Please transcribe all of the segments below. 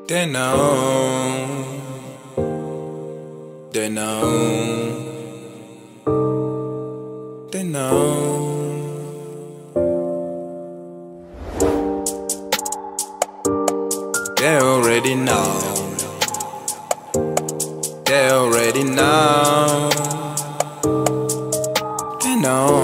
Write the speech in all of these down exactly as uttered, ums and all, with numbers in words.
They know, they know, they know. They already know, they already know, they know.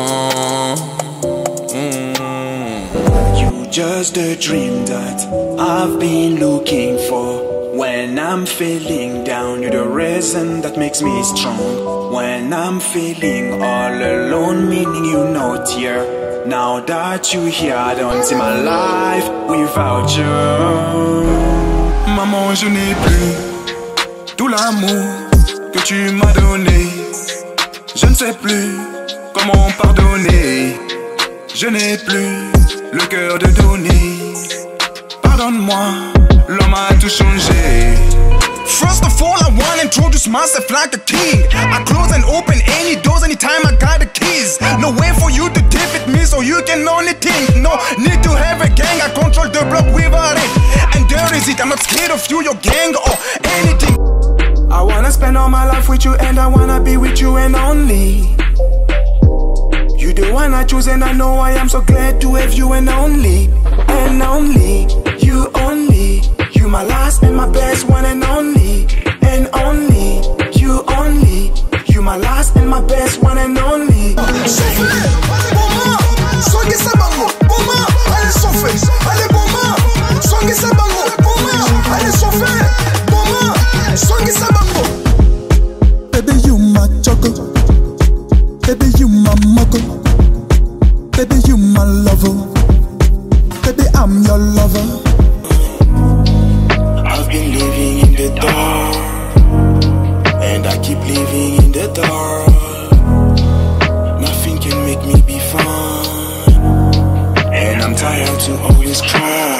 You just a dream that I've been looking for. When I'm feeling down, you're the reason that makes me strong. When I'm feeling all alone, meaning you're not here. Now that you're here, I don't see my life without you. Maman, je n'ai plus tout l'amour que tu m'as donné. Je ne sais plus comment pardonner. Je n'ai plus le cœur de donner. Pardonne-moi, l'homme a tout changé. First of all, I wanna introduce myself like a king. I close and open any doors anytime I got the keys. No way for you to defeat me, so you can only think. No need to have a gang, I control the block without it. And there is it, I'm not scared of you, your gang or anything. I wanna spend all my life with you and I wanna be with you and only. You the one I choose and I know I am so glad to have you and only. And only, you only. You my last and my best one and only. And only, you only. You my last and my best one and only. Soufflez, allez bomba, soigner sa bango, bomba, allez souffler, allez bomba, soigner sa bango, bomba, allez souffler, bomba, soigner sa bango. Baby you my choco, baby you my moko, baby you my lover, baby I'm your lover. I've been living in the dark, and I keep living in the dark. Nothing can make me be fine, and I'm tired to always cry.